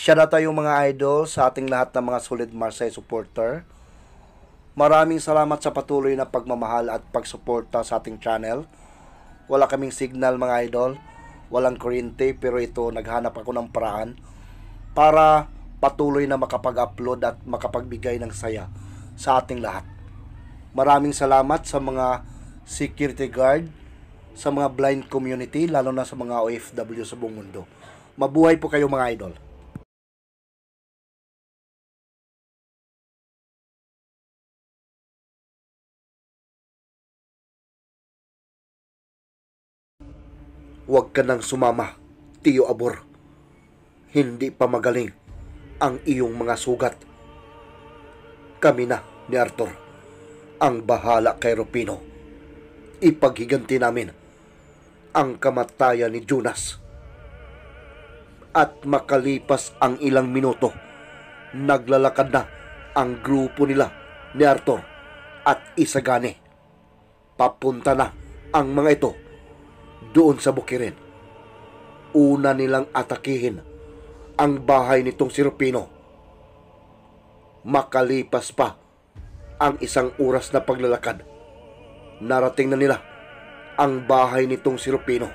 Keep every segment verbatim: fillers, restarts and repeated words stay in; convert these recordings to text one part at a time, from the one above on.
Shout out tayo mga idol sa ating lahat ng mga solid Marseille supporter. Maraming salamat sa patuloy na pagmamahal at pagsuporta sa ating channel. Wala kaming signal mga idol, walang kuryente, pero ito naghanap ako ng paraan para patuloy na makapag-upload at makapagbigay ng saya sa ating lahat. Maraming salamat sa mga security guard, sa mga blind community, lalo na sa mga O F W sa buong mundo. Mabuhay po kayo mga idol. Huwag ka nang sumama, Tiyo Abor. Hindi pa magaling ang iyong mga sugat. Kami na ni Arthur ang bahala kay Rufino. Ipaghiganti namin ang kamatayan ni Jonas. At makalipas ang ilang minuto, naglalakad na ang grupo nila ni Arthur at Isagani. Papunta na ang mga ito doon sa bukirin. Una nilang atakihin ang bahay nitong si Rufino. Makalipas pa ang isang oras na paglalakad, narating na nila ang bahay nitong si Rufino.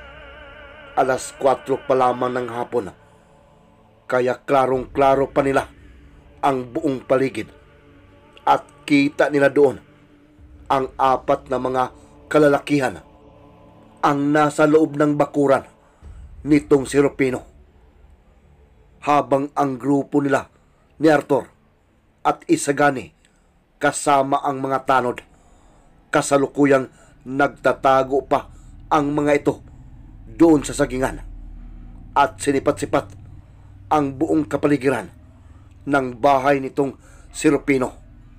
Alas kwatro pa lamang ng hapon, kaya klarong-klaro pa nila ang buong paligid at kita nila doon ang apat na mga kalalakihan ang nasa loob ng bakuran nitong si Rufino, habang ang grupo nila ni Arthur at Isagani kasama ang mga tanod kasalukuyang nagtatago pa ang mga ito doon sa sagingan at sinipat-sipat ang buong kapaligiran ng bahay nitong si Rufino.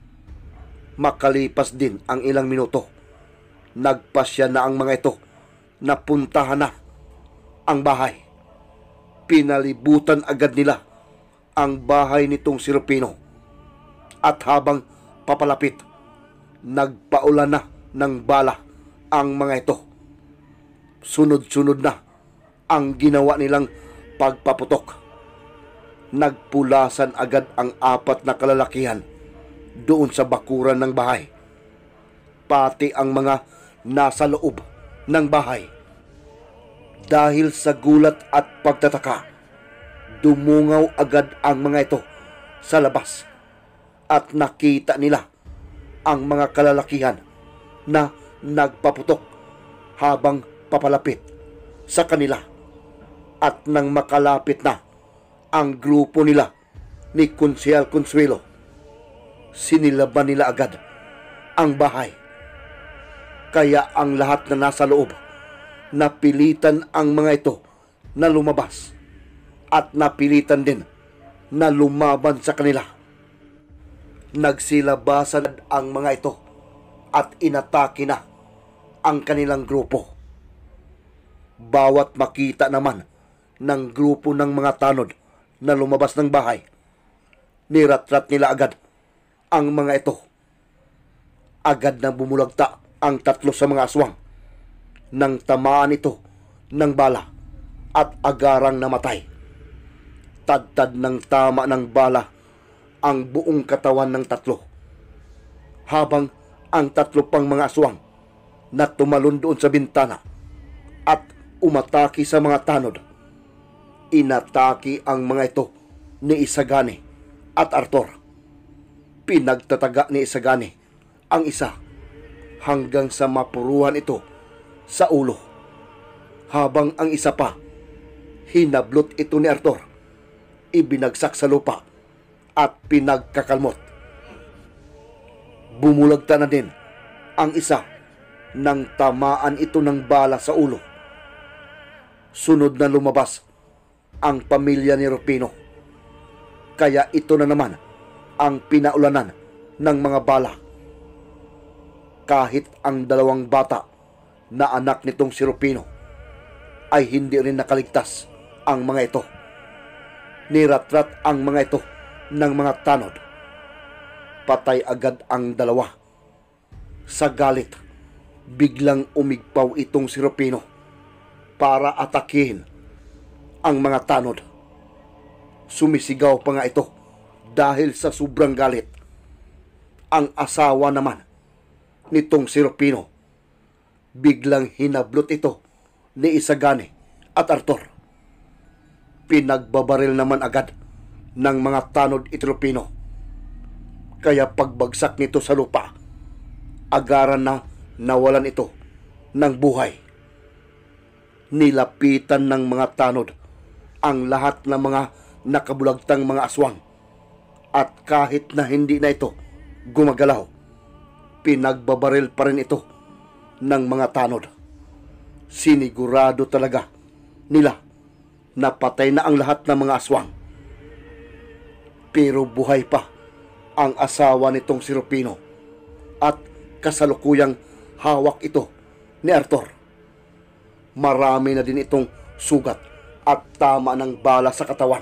Makalipas din ang ilang minuto, nagpasya na ang mga ito na puntahan na ang bahay. Pinalibutan agad nila ang bahay nitong si Rufino at habang papalapit, nagpaulan na ng bala ang mga ito. Sunod-sunod na ang ginawa nilang pagpaputok. Nagpulasan agad ang apat na kalalakihan doon sa bakuran ng bahay, pati ang mga nasa loob ng bahay. Dahil sa gulat at pagtataka, dumungaw agad ang mga ito sa labas at nakita nila ang mga kalalakihan na nagpaputok habang papalapit sa kanila. At nang makalapit na ang grupo nila ni Konsehal Consuelo, sinilaban nila agad ang bahay. Kaya ang lahat na nasa loob, napilitan ang mga ito na lumabas at napilitan din na lumaban sa kanila. Nagsilabasan ang mga ito at inatake na ang kanilang grupo. Bawat makita naman ng grupo ng mga tanod na lumabas ng bahay, niratrat nila agad ang mga ito. Agad na bumulagta ang tatlo sa mga aswang nang tamaan ito ng bala at agarang namatay. Tadtad ng tama ng bala ang buong katawan ng tatlo, habang ang tatlo pang mga aswang na tumalon doon sa bintana at umatake sa mga tanod, inatake ang mga ito ni Isagani at Arthur. Pinagtataga ni Isagani ang isa hanggang sa mapuruhan ito sa ulo, habang ang isa pa, hinablot ito ni Arthur, ibinagsak sa lupa at pinagkakalmot. Bumulagta na din ang isa nang tamaan ito ng bala sa ulo. Sunod na lumabas ang pamilya ni Rufino, kaya ito na naman ang pinaulanan ng mga bala. Kahit ang dalawang bata na anak nitong si Rufino ay hindi rin nakaligtas ang mga ito. Niratrat ang mga ito ng mga tanod. Patay agad ang dalawa. Sa galit, biglang umigpaw itong si Rufino para atakihin ang mga tanod. Sumisigaw pa nga ito dahil sa sobrang galit. Ang asawa naman nitong si Rufino, biglang hinablot ito ni Isagani at Arthur. Pinagbabaril naman agad ng mga tanod iti Rufino. Kaya pagbagsak nito sa lupa, agaran na nawalan ito ng buhay. Nilapitan ng mga tanod ang lahat ng mga nakabulagtang mga aswang, at kahit na hindi na ito gumagalaw, pinagbabaril pa rin ito ng mga tanod. Sinigurado talaga nila na patay na ang lahat ng mga aswang. Pero buhay pa ang asawa nitong si Rufino at kasalukuyang hawak ito ni Arthur. Marami na din itong sugat at tama ng bala sa katawan.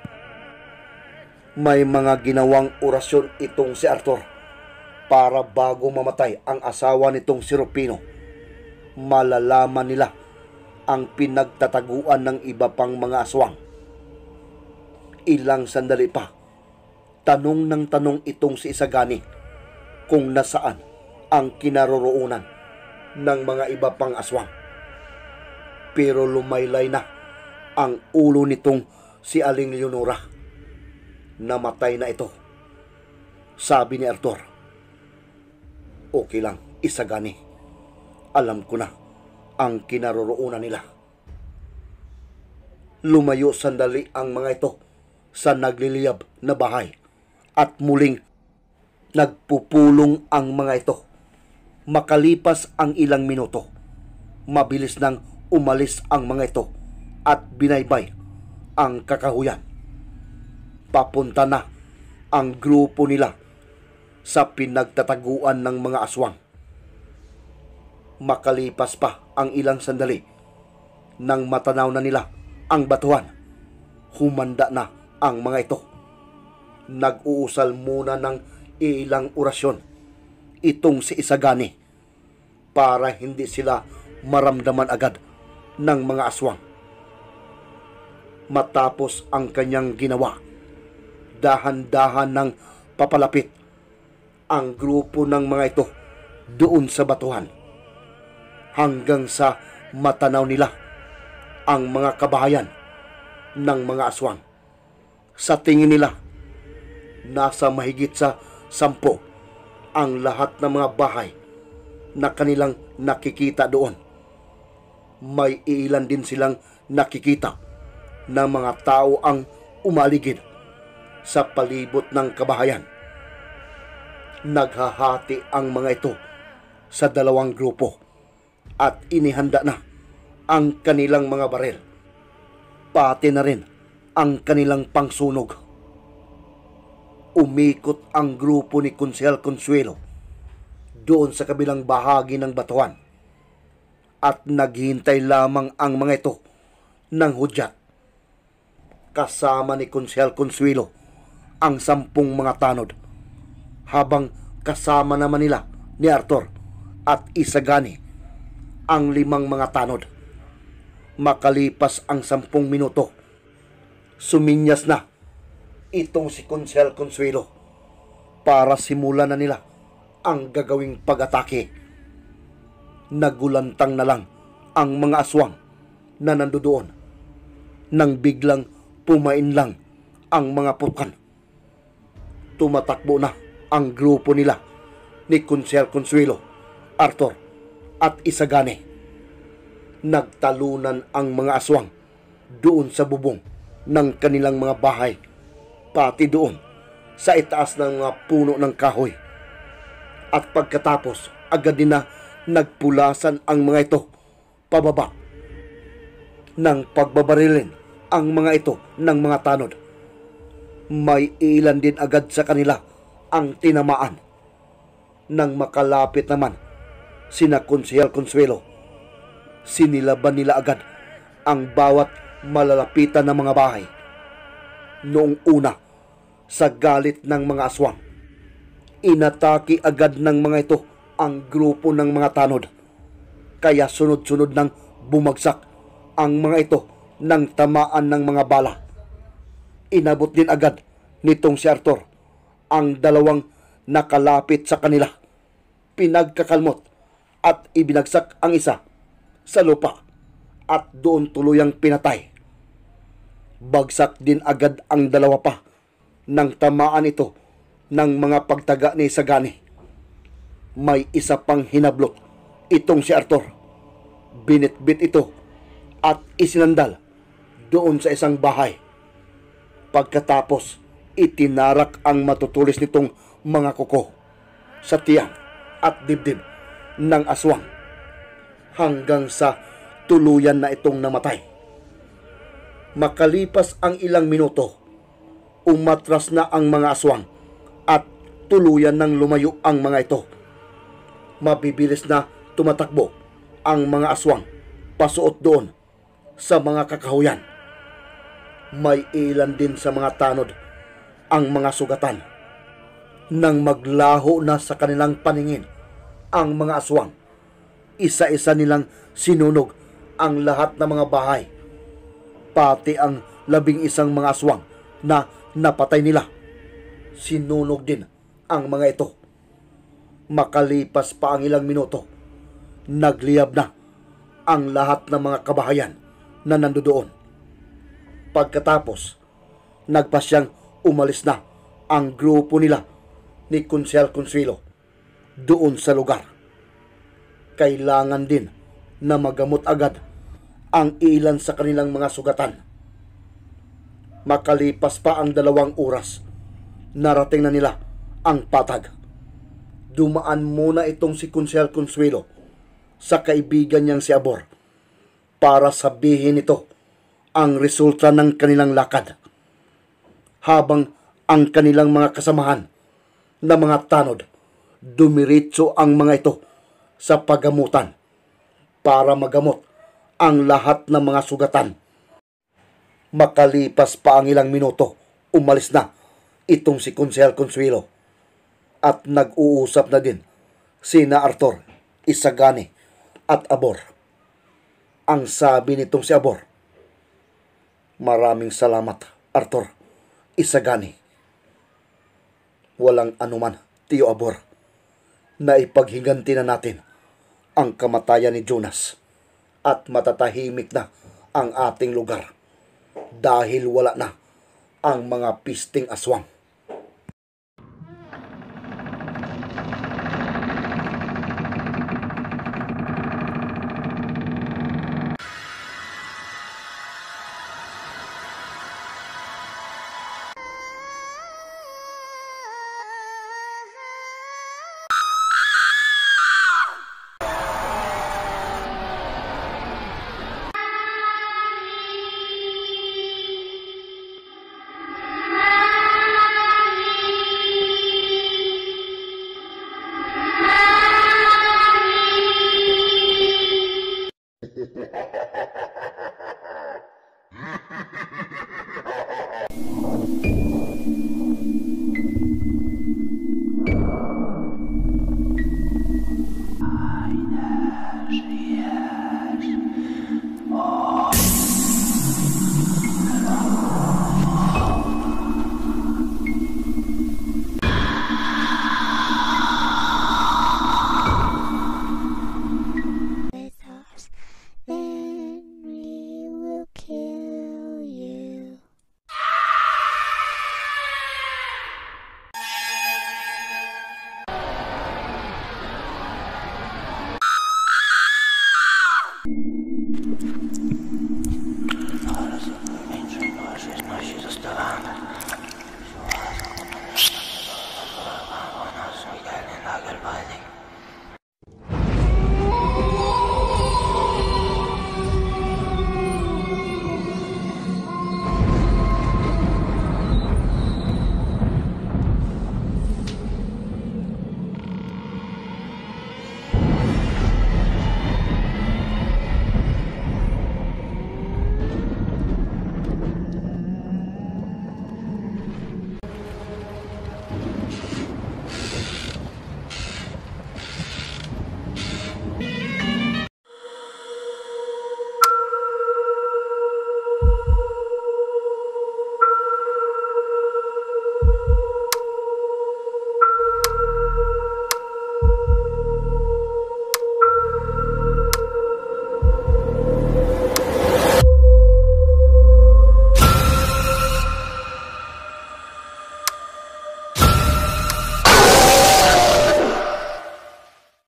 May mga ginawang orasyon itong si Arthur para bago mamatay ang asawa nitong si Rufino, malalaman nila ang pinagtataguan ng iba pang mga aswang. Ilang sandali pa, tanong ng tanong itong si Isagani kung nasaan ang kinaroroonan ng mga iba pang aswang. Pero lumaylay na ang ulo nitong si Aling Leonora. Namatay na ito. Sabi ni Arthur, "Okay lang, Isagani. Alam ko na ang kinaroroonan nila." Lumayo sandali ang mga ito sa nagliliyab na bahay at muling nagpupulong ang mga ito. Makalipas ang ilang minuto, mabilis nang umalis ang mga ito at binaybay ang kakahuyan. Papunta na ang grupo nila sa pinagtataguan ng mga aswang. Makalipas pa ang ilang sandali, nang matanaw na nila ang batuhan, humanda na ang mga ito. Nag-uusal muna ng ilang orasyon itong si Isagani para hindi sila maramdaman agad ng mga aswang. Matapos ang kanyang ginawa, dahan-dahan ng papalapit ang grupo ng mga ito doon sa batuhan, hanggang sa matanaw nila ang mga kabahayan ng mga aswang. Sa tingin nila, nasa mahigit sa sampo ang lahat ng mga bahay na kanilang nakikita doon. May ilan din silang nakikita na mga tao ang umaligid sa palibot ng kabahayan. Naghahati ang mga ito sa dalawang grupo at inihanda na ang kanilang mga baril, pati na rin ang kanilang pangsunog. Umikot ang grupo ni Konsehal Consuelo doon sa kabilang bahagi ng batuhan at naghihintay lamang ang mga ito ng hudyat. Kasama ni Konsehal Consuelo ang sampung mga tanod, habang kasama naman nila ni Arthur at Isagani ang limang mga tanod. Makalipas ang sampung minuto, suminyas na itong si Konsehal Consuelo para simulan na nila ang gagawing pag-atake. Nagulantang na lang ang mga aswang na nandoon nang biglang pumain lang ang mga putkan. Tumatakbo na ang grupo nila ni Konsehal Consuelo, Arthur at Isagani. Nagtalunan ang mga aswang doon sa bubong ng kanilang mga bahay, pati doon sa itaas ng mga puno ng kahoy. At pagkatapos, agad din na nagpulasan ang mga ito pababa. Nang pagbabarilin ang mga ito ng mga tanod, may ilan din agad sa kanila ang tinamaan. Nang makalapit naman sina Konsehal Consuelo, sinilaban nila agad ang bawat malalapitan ng mga bahay. Noong una, sa galit ng mga aswang, inatake agad ng mga ito ang grupo ng mga tanod. Kaya sunod-sunod nang bumagsak ang mga ito ng tamaan ng mga bala. Inabot din agad nitong si Arthur ang dalawang nakalapit sa kanila. Pinagkakalmot at ibinagsak ang isa sa lupa at doon tuluyang pinatay. Bagsak din agad ang dalawa pa nang tamaan ito ng mga pagtaga ni Sagani. May isa pang hinablot itong si Arthur. Binitbit ito at isinandal doon sa isang bahay. Pagkatapos, itinarak ang matutulis nitong mga kuko sa tiyan at dibdib ng aswang hanggang sa tuluyan na itong namatay. Makalipas ang ilang minuto, umatras na ang mga aswang at tuluyan ng lumayo ang mga ito. Mabibilis na tumatakbo ang mga aswang pasuot doon sa mga kakahuyan. May ilan din sa mga tanod ang mga sugatan. Nang maglaho na sa kanilang paningin ang mga aswang, isa-isa nilang sinunog ang lahat ng mga bahay, pati ang labing isang mga aswang na napatay nila. Sinunog din ang mga ito. Makalipas pa ang ilang minuto, nagliyab na ang lahat ng mga kabahayan na nandoon. Pagkatapos, nagpasyang umalis na ang grupo nila ni Konsehal Consuelo doon sa lugar. Kailangan din na magamot agad ang ilan sa kanilang mga sugatan. Makalipas pa ang dalawang oras, narating na nila ang patag. Dumaan muna itong si Konsehal Consuelo sa kaibigan niyang si Abor para sabihin ito ang resulta ng kanilang lakad. Habang ang kanilang mga kasamahan na mga tanod, dumiritso ang mga ito sa pagamutan para magamot ang lahat ng mga sugatan. Makalipas pa ang ilang minuto, umalis na itong si Konsehal Consuelo at nag-uusap na din sina Arthur, Isagani at Abor. Ang sabi nitong si Abor, "Maraming salamat, Arthur, Isagani. Walang anuman, Tiyo Abor, na ipaghiganti na natin ang kamatayan ni Jonas at matatahimik na ang ating lugar dahil wala na ang mga pisting aswang."